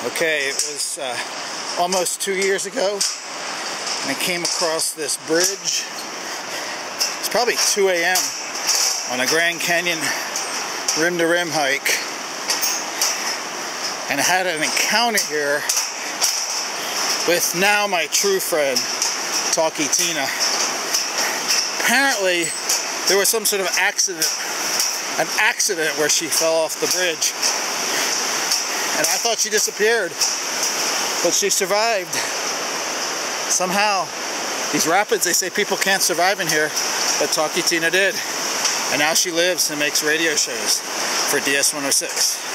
Okay, it was almost 2 years ago, and I came across this bridge. It's probably 2 a.m. on a Grand Canyon rim-to-rim hike, and I had an encounter here with now my true friend, Talky Tina. Apparently, there was some sort of an accident where she fell off the bridge. And I thought she disappeared, but she survived. Somehow, these rapids, they say people can't survive in here, but Talky Tina did. And now she lives and makes radio shows for DS 106.